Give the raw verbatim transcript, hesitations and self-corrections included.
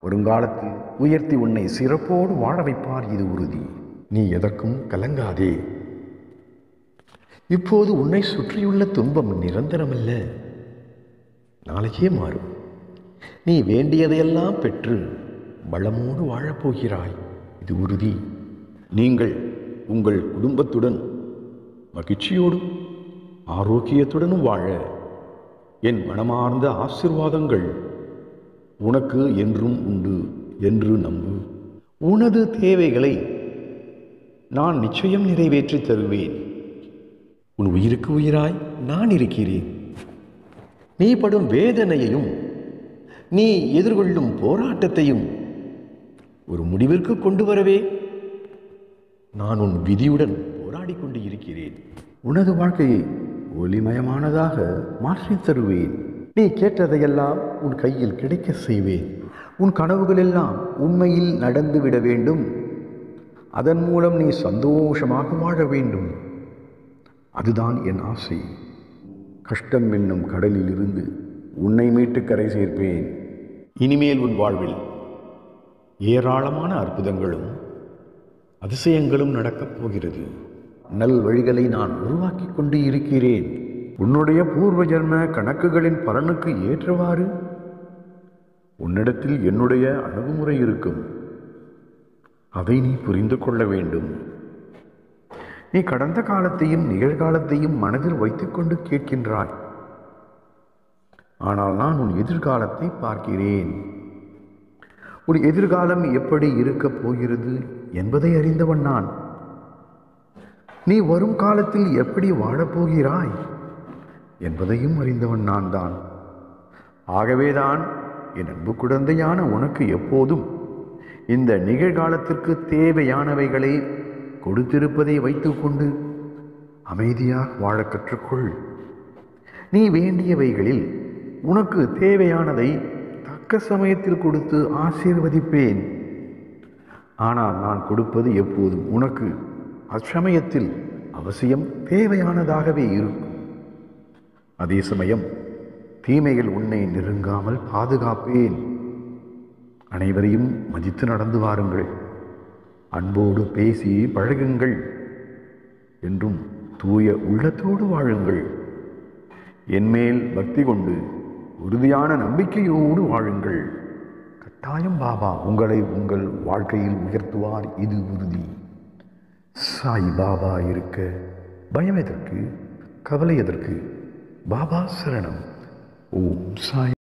வருங்காலத்தில் உயர்த்தி உன்னை சிறப்போடு வாழ வைப்பார், இது உறுதி. நீ எதற்கும் கலங்காதே. இப்போது உன்னை சுற்றியுள்ள துன்பம் நிரந்தரமல்ல, நாளைக்கே மாறும். நீ வேண்டியதையெல்லாம் பெற்று வளமோடு வாழப்போகிறாய், இது உறுதி. நீங்கள் உங்கள் குடும்பத்துடன் மகிழ்ச்சியோடும் ஆரோக்கியத்துடனும் வாழ என் மனமார்ந்த ஆசீர்வாதங்கள் உனக்கு என்றும் உண்டு என்று நம்பு. உனது தேவைகளை நான் நிச்சயம் நிறைவேற்றி தருவேன். உன் உயிருக்கு உயிராய் நான் இருக்கிறேன். நீ படும் வேதனையையும் நீ எதிர்கொள்ளும் போராட்டத்தையும் ஒரு முடிவிற்கு கொண்டு வரவே நான் உன் விதியுடன் போராடி கொண்டு இருக்கிறேன். உனது வாழ்க்கையை ஒளிமயமானதாக மாற்றித் தருவேன். நீ கேட்டதையெல்லாம் உன் கையில் கிடைக்க செய்வேன். உன் கனவுகள் எல்லாம் உண்மையில் நடந்துவிட வேண்டும். அதன் மூலம் நீ சந்தோஷமாக வாழ வேண்டும். அதுதான் என் ஆசை. கஷ்டம் என்னும் கடலில் இருந்து உன்னை மீட்டு கரை சேர்ப்பேன். இனிமேல் உன் வாழ்வில் ஏராளமான அற்புதங்களும் அதிசயங்களும் நடக்கப் போகிறது. நல் வழிகளை நான் உருவாக்கி கொண்டு இருக்கிறேன். உன்னுடைய பூர்வ ஜன்ம கணக்குகளின் பலனுக்கு ஏற்றவாறு உன்னிடத்தில் என்னுடைய அணுகுமுறை இருக்கும். அதை நீ புரிந்து கொள்ள வேண்டும். நீ கடந்த காலத்தையும் நிகழ்காலத்தையும் மனதில் வைத்துக்கொண்டு கேட்கின்றாய். ஆனால் நான் உன் எதிர்காலத்தை பார்க்கிறேன். உன் எதிர்காலம் எப்படி இருக்கப் போகிறது என்பதை அறிந்தவன் நான். நீ வரும் காலத்தில் எப்படி வாழப்போகிறாய் என்பதையும் அறிந்தவன் நான் தான். ஆகவேதான் என் அன்பு குழந்தையான உனக்கு எப்போதும் இந்த நிகழ்காலத்திற்கு தேவையானவைகளை கொடுத்திருப்பதை வைத்துக்கொண்டு அமைதியாக வாழ கற்றுக்கொள். நீ வேண்டியவைகளில் உனக்கு தேவையானதை தக்க சமயத்தில் கொடுத்து ஆசீர்வதிப்பேன். ஆனால் நான் கொடுப்பது எப்போதும் உனக்கு அச்சமயத்தில் அவசியம் தேவையானதாகவே இருக்கும். அதே சமயம் தீமைகள் உன்னை நெருங்காமல் பாதுகாப்பேன். அனைவரையும் மதித்து நடந்து வாருங்கள். அன்போடு பேசி பழகுங்கள். என்றும் தூய உள்ளத்தோடு வாழுங்கள். என்மேல் பக்தி கொண்டு உறுதியான நம்பிக்கையோடு வாழுங்கள். கட்டாயம் பாபா உங்களை உங்கள் வாழ்க்கையில் உயர்த்துவார், இது உறுதி. சாய் பாபா இருக்க பயம் எதற்கு, கவலை எதற்கு? பாபா சரணம். ஓம் சாய்.